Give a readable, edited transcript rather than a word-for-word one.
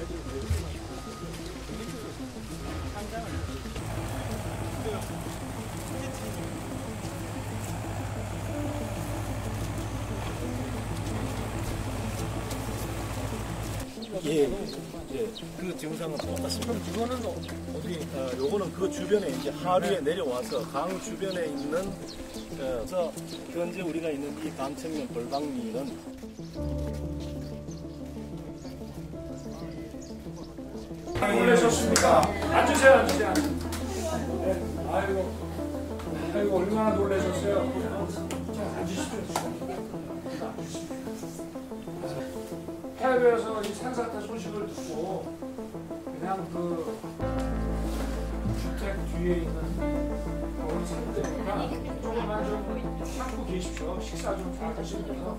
예, 그 증상은 똑같습니다. 이거는 어디? 요거는 그 주변에 이제 하류에 내려와서 강 주변에 있는 그래서 현재 우리가 있는 이 강천면 돌방리는 놀라셨습니까? 앉으세요, 앉으세요. 네. 아이고, 얼마나 놀라셨어요? 자, 앉으십시오. 해외에서 이 산사태 소식을 듣고 그냥 그 주택 뒤에 있는 우리 산대니까 조금만 좀 참고 계십시오. 식사 좀 잘 하시면서.